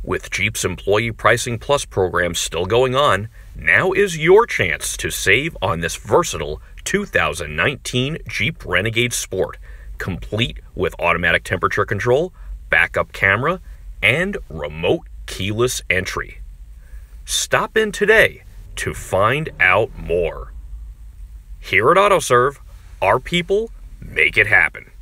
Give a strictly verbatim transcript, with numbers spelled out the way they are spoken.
With Jeep's Employee Pricing Plus program still going on, now is your chance to save on this versatile two thousand nineteen Jeep Renegade Sport, complete with automatic temperature control, backup camera, and remote keyless entry. Stop in today to find out more. Here at AutoServe, our people make it happen.